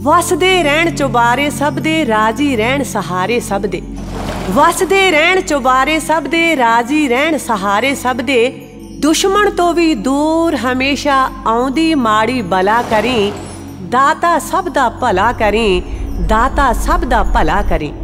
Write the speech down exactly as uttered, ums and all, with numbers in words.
वसदे रहण चुबारे सब दे, राजी रहण सहारे सब दे। वसदे रहण चुबारे सब दे, राजी रहण सहारे सब दे। दुश्मन तो भी दूर हमेशा आउंदी माड़ी बला करी। दाता सब दा भला करी, दाता सब दा भला करी।